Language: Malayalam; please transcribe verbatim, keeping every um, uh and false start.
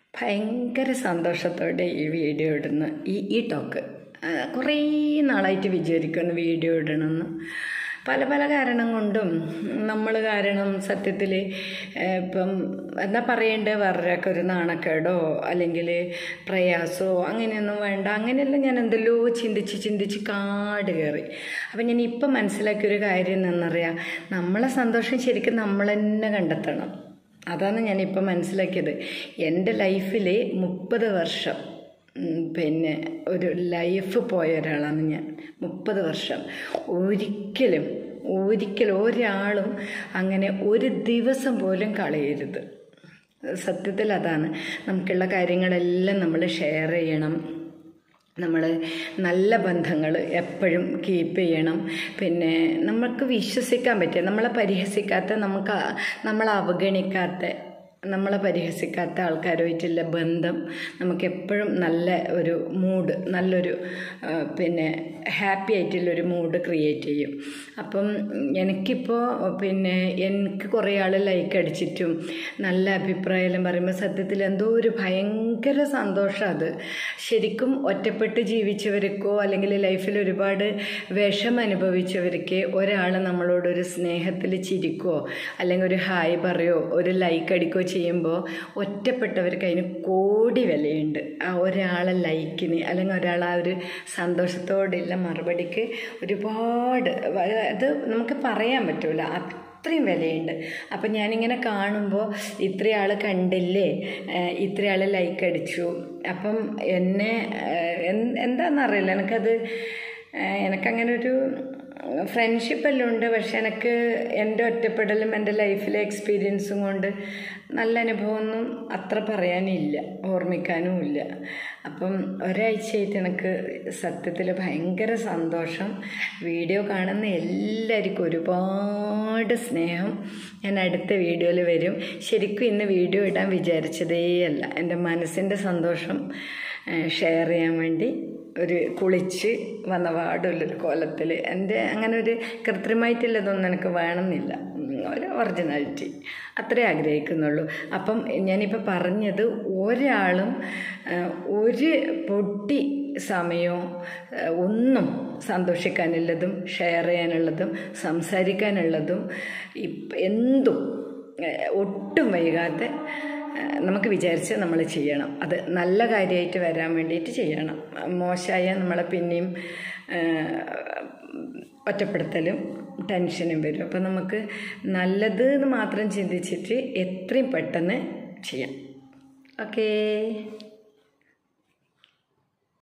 ഭയങ്കര സന്തോഷത്തോടെ ഈ വീഡിയോ ഇടുന്നു. ഈ ഈ ടോക്ക് കുറേ നാളായിട്ട് വിചാരിക്കുന്നു വീഡിയോ ഇടണമെന്ന്. പല പല കാരണം കൊണ്ടും നമ്മൾ കാരണം സത്യത്തിൽ ഇപ്പം എന്താ പറയേണ്ടത്, വേറൊരാൾക്ക് ഒരു നാണക്കേടോ അല്ലെങ്കിൽ പ്രയാസമോ അങ്ങനെയൊന്നും വേണ്ട. അങ്ങനെയെല്ലാം ഞാൻ എന്തെല്ലോ ചിന്തിച്ച് ചിന്തിച്ച് കാട് കയറി. അപ്പം ഞാൻ ഇപ്പം മനസ്സിലാക്കിയൊരു കാര്യം എന്താണെന്നറിയാം, നമ്മളെ സന്തോഷം ശരിക്കും നമ്മൾ തന്നെ കണ്ടെത്തണം. അതാണ് ഞാനിപ്പോൾ മനസ്സിലാക്കിയത്. എൻ്റെ ലൈഫിൽ മുപ്പത് വർഷം പിന്നെ ഒരു ലൈഫ് പോയ ഒരാളാണ് ഞാൻ. മുപ്പത് വർഷം ഒരിക്കലും ഒരിക്കലും ഒരാളും അങ്ങനെ ഒരു ദിവസം പോലും കളയരുത്. സത്യത്തിൽ അതാണ്. നമുക്കുള്ള കാര്യങ്ങളെല്ലാം നമ്മൾ ഷെയർ ചെയ്യണം. നമ്മൾ നല്ല ബന്ധങ്ങൾ എപ്പോഴും കീപ്പ് ചെയ്യണം. പിന്നെ നമുക്ക് വിശ്വസിക്കാൻ പറ്റുക, നമ്മളെ പരിഹസിക്കാത്ത, നമുക്ക് നമ്മളെ അവഗണിക്കാത്ത, നമ്മളെ പരിഹസിക്കാത്ത ആൾക്കാരുമായിട്ടുള്ള ബന്ധം നമുക്കെപ്പോഴും നല്ല ഒരു മൂഡ്, നല്ലൊരു പിന്നെ ഹാപ്പി ആയിട്ടുള്ളൊരു മൂഡ് ക്രിയേറ്റ് ചെയ്യും. അപ്പം എനിക്കിപ്പോൾ പിന്നെ എനിക്ക് കുറേ ആൾ ലൈക്ക് അടിച്ചിട്ടും നല്ല അഭിപ്രായം പറയുമ്പോൾ സത്യത്തിൽ എന്തോ ഒരു ഭയങ്കര സന്തോഷം. അത് ശരിക്കും ഒറ്റപ്പെട്ട് ജീവിച്ചവർക്കോ അല്ലെങ്കിൽ ലൈഫിൽ ഒരുപാട് വിഷം അനുഭവിച്ചവർക്ക് ഒരാൾ നമ്മളോടൊരു സ്നേഹത്തിൽ ചിരിക്കോ അല്ലെങ്കിൽ ഒരു ഹായ് പറയോ ഒരു ലൈക്ക് അടിക്കോ ചെയ്യുമ്പോൾ ഒറ്റപ്പെട്ടവർക്ക് അതിന് കോടി വിലയുണ്ട്. ആ ഒരാളെ ലൈക്കിന് അല്ലെങ്കിൽ ഒരാൾ ആ ഒരു സന്തോഷത്തോടെയുള്ള മറുപടിക്ക് ഒരുപാട് അത് നമുക്ക് പറയാൻ പറ്റില്ല, അത്രയും വിലയുണ്ട്. അപ്പം ഞാനിങ്ങനെ കാണുമ്പോൾ ഇത്രയാൾ കണ്ടില്ലേ, ഇത്രയാൾ ലൈക്ക് അടിച്ചു. അപ്പം എന്നെ എന്താണെന്നറിയില്ല, എനിക്കത് എനിക്കങ്ങനെ ഒരു ഫ്രണ്ട്ഷിപ്പെല്ലാം ഉണ്ട്. പക്ഷെ എനിക്ക് എൻ്റെ ഒറ്റപ്പെടലും എൻ്റെ ലൈഫിലെ എക്സ്പീരിയൻസും കൊണ്ട് നല്ല അനുഭവമൊന്നും അത്ര പറയാനില്ല, ഓർമ്മിക്കാനും ഇല്ല. അപ്പം ഒരാഴ്ചയായിട്ട് എനിക്ക് സത്യത്തിൽ ഭയങ്കര സന്തോഷം. വീഡിയോ കാണുന്ന എല്ലാവർക്കും ഒരുപാട് സ്നേഹം. ഞാൻ അടുത്ത വീഡിയോയിൽ വരും. ശരിക്കും ഇന്ന് വീഡിയോ ഇടാൻ വിചാരിച്ചതേ അല്ല. എൻ്റെ മനസ്സിൻ്റെ സന്തോഷം ഷെയർ ചെയ്യാൻ വേണ്ടി ഒരു കുളിച്ച് വന്ന പാടുള്ളൊരു കോലത്തിൽ. എൻ്റെ അങ്ങനെ ഒരു കൃത്രിമമായിട്ടുള്ളതൊന്നും എനിക്ക് വേണമെന്നില്ല, ഒരു ഒറിജിനാലിറ്റി അത്രേ ആഗ്രഹിക്കുന്നുള്ളൂ. അപ്പം ഞാനിപ്പോൾ പറഞ്ഞത്, ഒരാളും ഒരു പൊട്ടി സമയവും ഒന്നും സന്തോഷിക്കാനുള്ളതും ഷെയർ ചെയ്യാനുള്ളതും സംസാരിക്കാനുള്ളതും എന്തും ഒട്ടും വൈകാതെ നമുക്ക് വിചാരിച്ച് നമ്മൾ ചെയ്യണം. അത് നല്ല കാര്യമായിട്ട് വരാൻ വേണ്ടിയിട്ട് ചെയ്യണം. മോശമായ നമ്മളെ പിന്നെയും ഒറ്റപ്പെടുത്തലും ടെൻഷനും വരും. അപ്പം നമുക്ക് നല്ലത് എന്ന് മാത്രം ചിന്തിച്ചിട്ട് എത്രയും പെട്ടെന്ന് ചെയ്യാം. ഓക്കേ.